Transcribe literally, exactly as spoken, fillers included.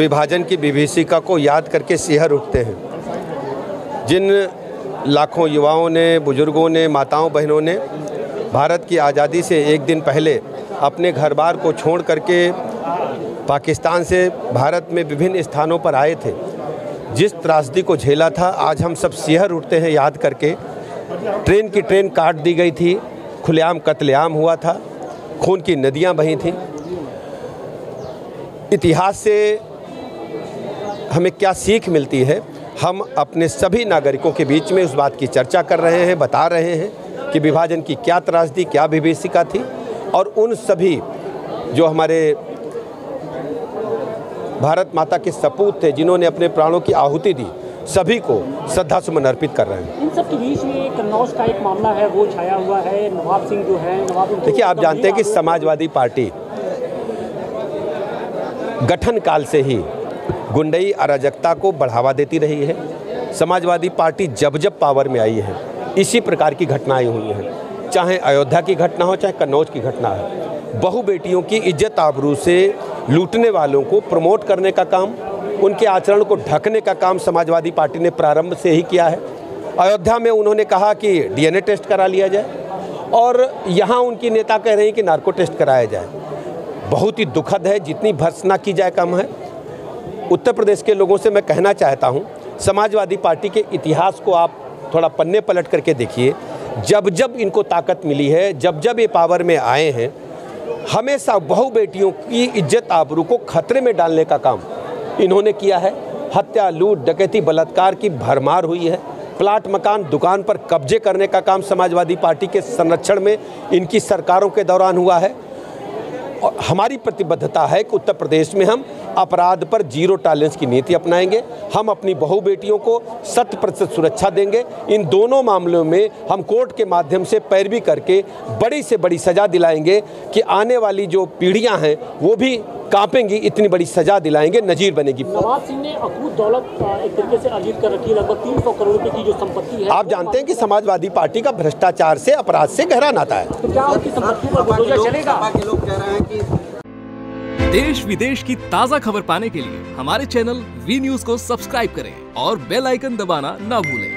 विभाजन की विभीषिका को याद करके सिहर उठते हैं। जिन लाखों युवाओं ने, बुजुर्गों ने, माताओं बहनों ने भारत की आज़ादी से एक दिन पहले अपने घर बार को छोड़ करके पाकिस्तान से भारत में विभिन्न स्थानों पर आए थे, जिस त्रासदी को झेला था, आज हम सब सिहर उठते हैं याद करके। ट्रेन की ट्रेन काट दी गई थी, खुलेआम कत्लेआम हुआ था, खून की नदियां बही थीं। इतिहास से हमें क्या सीख मिलती है, हम अपने सभी नागरिकों के बीच में उस बात की चर्चा कर रहे हैं, बता रहे हैं कि विभाजन की क्या त्रासदी, क्या विभीषिका थी, और उन सभी जो हमारे भारत माता के सपूत थे, जिन्होंने अपने प्राणों की आहुति दी, सभी को श्रद्धासुमन अर्पित कर रहे हैं। इन सब के बीच में कन्नौज का एक मामला है, वो छाया हुआ है। नवाब सिंह जो है, नवाब देखिए, आप जानते हैं कि समाजवादी पार्टी गठन काल से ही गुंडई अराजकता को बढ़ावा देती रही है। समाजवादी पार्टी जब जब पावर में आई है, इसी प्रकार की घटनाएं हुई हैं, चाहे अयोध्या की घटना हो, चाहे कन्नौज की घटना है। बहु बेटियों की इज्जत आबरू से लूटने वालों को प्रमोट करने का काम, उनके आचरण को ढकने का काम समाजवादी पार्टी ने प्रारंभ से ही किया है। अयोध्या में उन्होंने कहा कि डीएनए टेस्ट करा लिया जाए, और यहाँ उनकी नेता कह रहे हैं कि नार्को टेस्ट कराया जाए। बहुत ही दुखद है, जितनी भर्त्सना की जाए कम है। उत्तर प्रदेश के लोगों से मैं कहना चाहता हूँ, समाजवादी पार्टी के इतिहास को आप थोड़ा पन्ने पलट करके देखिए। जब जब इनको ताकत मिली है, जब जब ये पावर में आए हैं, हमेशा बहु बेटियों की इज्जत आबरू को खतरे में डालने का काम इन्होंने किया है। हत्या, लूट, डकैती, बलात्कार की भरमार हुई है। प्लाट, मकान, दुकान पर कब्जे करने का काम समाजवादी पार्टी के संरक्षण में इनकी सरकारों के दौरान हुआ है। और हमारी प्रतिबद्धता है कि उत्तर प्रदेश में हम अपराध पर जीरो टॉलरेंस की नीति अपनाएंगे। हम अपनी बहु बेटियों को शत प्रतिशत सुरक्षा देंगे। इन दोनों मामलों में हम कोर्ट के माध्यम से पैरवी करके बड़ी से बड़ी सज़ा दिलाएंगे कि आने वाली जो पीढ़ियां हैं वो भी कांपेंगी। इतनी बड़ी सजा दिलाएंगे, नजीर बनेगी। नवाब सिंह ने अकूत दौलत एक तरीके से अर्जित कर रखी है, लगभग तीन सौ करोड़ रुपए की जो संपत्ति है। आप जानते हैं कि समाजवादी पार्टी का भ्रष्टाचार से, अपराध से गहरा नाता है। तो क्या उनकी संपत्ति पर बुलडोजर चलेगा? लोग कह रहे हैं कि देश विदेश की ताज़ा खबर पाने के लिए हमारे चैनल वी न्यूज को सब्सक्राइब करें और बेल आइकन दबाना ना भूलें।